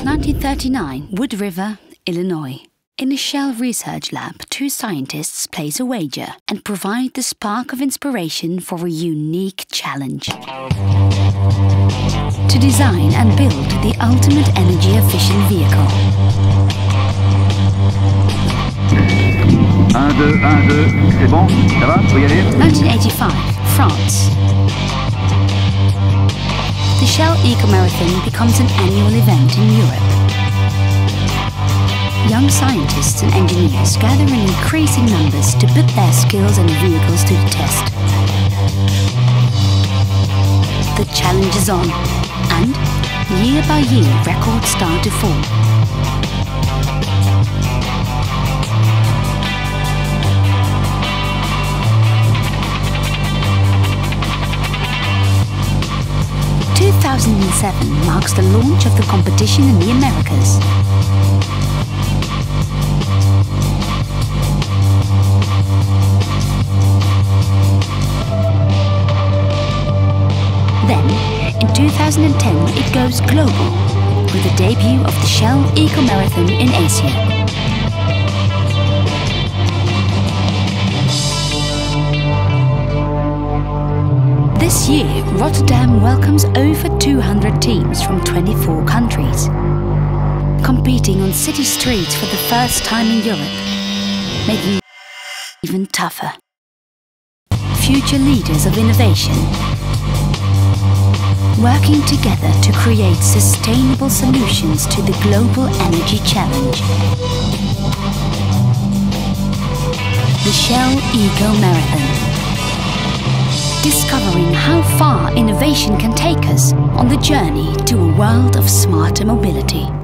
1939, Wood River, Illinois. In a Shell research lab, two scientists place a wager and provide the spark of inspiration for a unique challenge. To design and build the ultimate energy-efficient vehicle. 1, 2, 1, 2, c'est bon? Ça va? Faut y aller? 1985, France. The Shell Eco-Marathon becomes an annual event in Europe. Young scientists and engineers gather in increasing numbers to put their skills and vehicles to the test. The challenge is on, and year by year records start to form. In 2007 marks the launch of the competition in the Americas. Then, in 2010, it goes global with the debut of the Shell Eco-Marathon in Asia. This year, Rotterdam welcomes over 200 teams from 24 countries, competing on city streets for the first time in Europe, making it even tougher. Future leaders of innovation, working together to create sustainable solutions to the global energy challenge. The Shell Eco-Marathon. Discovering how far innovation can take us on the journey to a world of smarter mobility.